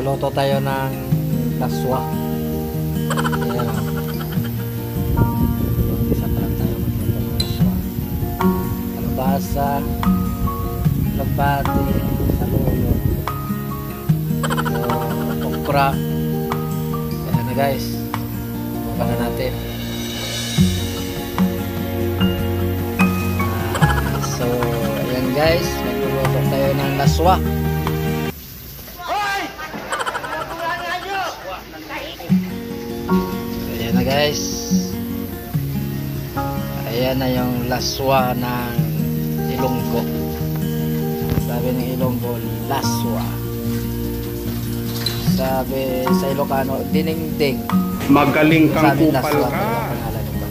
Magluto tayo ng laswa. Ayan. Isa pa lang tayo magluto ng laswa. Kalabasa, labati, saluyo, okra. Ayan na guys. Buka na natin. So, ayan guys. Magluluto tayo ng laswa. Ayan na guys. Ayan na yung laswa ng Ilonggo. Sabi ng Ilonggo, laswa. Sabi sa Ilocano, dinengdeng. Magaling kang Sabi kupal laswa, ka. pangalan nito.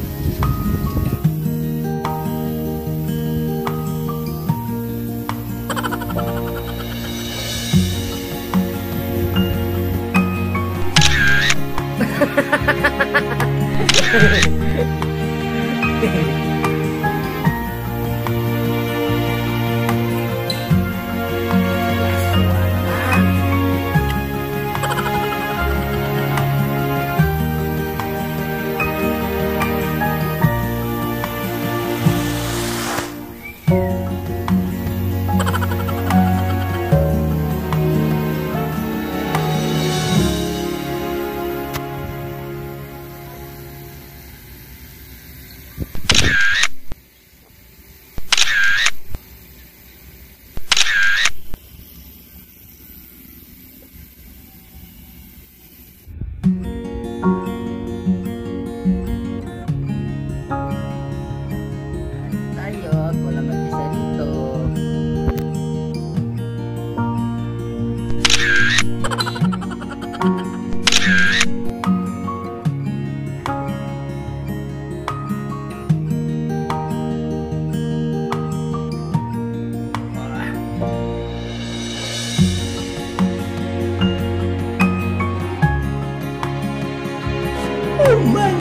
Oh my